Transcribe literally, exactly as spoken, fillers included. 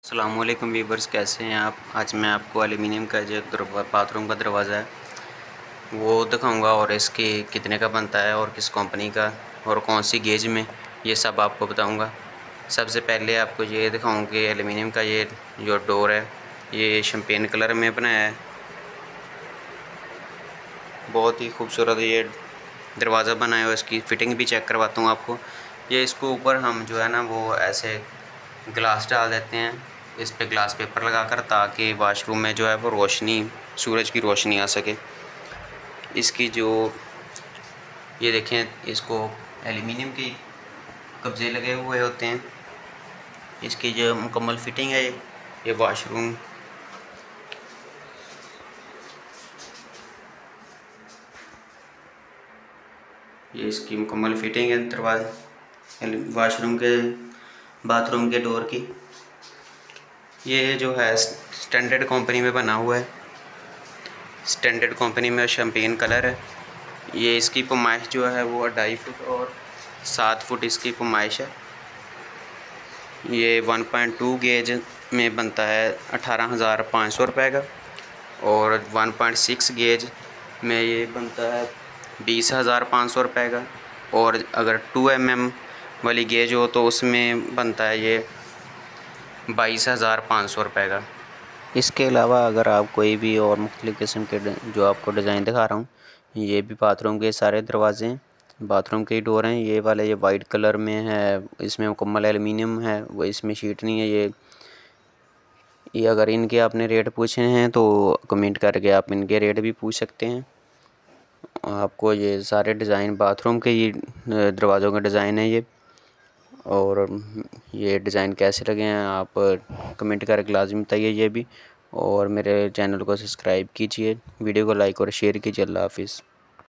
अस्सलामुअलैकुम वीवर्स, कैसे हैं आप। आज मैं आपको एल्युमिनियम का जो बाथरूम का दरवाज़ा है वो दिखाऊंगा और इसके कितने का बनता है और किस कंपनी का और कौन सी गेज में, ये सब आपको बताऊंगा। सबसे पहले आपको ये दिखाऊंगा कि एल्युमिनियम का ये जो डोर है ये शैम्पेन कलर में बनाया है। बहुत ही खूबसूरत ये दरवाज़ा बनाया है। इसकी फ़िटिंग भी चेक करवाता हूँ आपको। ये इसको ऊपर हम जो है ना वो ऐसे ग्लास डाल देते हैं, इस पे ग्लास पेपर लगाकर, ताकि वाशरूम में जो है वो रोशनी, सूरज की रोशनी आ सके। इसकी जो ये देखें, इसको एल्युमिनियम की कब्जे लगे हुए होते हैं। इसकी जो मुकम्मल फिटिंग है ये वाशरूम ये इसकी मुकम्मल फिटिंग है दरवाजे वाशरूम के बाथरूम के डोर की। ये जो है स्टैंडर्ड कंपनी में बना हुआ है, स्टैंडर्ड कंपनी में शैम्पेन कलर है। ये इसकी पैमाइश जो है वो ढाई फुट और सात फुट इसकी पैमाइश है। ये वन पॉइंट टू गेज में बनता है अठारह हज़ार पाँच सौ रुपये का, और वन पॉइंट सिक्स गेज में ये बनता है बीस हज़ार पाँच सौ रुपये का, और अगर टू एम एम वाली गेज हो तो उसमें बनता है ये बाईस हज़ार पाँच सौ रुपये का। इसके अलावा अगर आप कोई भी और मुख्तलिफ़ किस्म के जो आपको डिज़ाइन दिखा रहा हूँ, ये भी बाथरूम के सारे दरवाजे हैं, बाथरूम के डोर हैं। ये वाले ये वाइट कलर में है, इसमें मुकम्मल एल्युमिनियम है, वो इसमें शीट नहीं है। ये ये अगर इनके आपने रेट पूछे हैं तो कमेंट करके आप इनके रेट भी पूछ सकते हैं। आपको ये सारे डिज़ाइन बाथरूम के ये दरवाज़ों का डिज़ाइन है ये, और ये डिज़ाइन कैसे लगे हैं आप कमेंट करके लाज़िम बताइए ये भी। और मेरे चैनल को सब्सक्राइब कीजिए, वीडियो को लाइक और शेयर कीजिए। अल्लाह हाफिज़।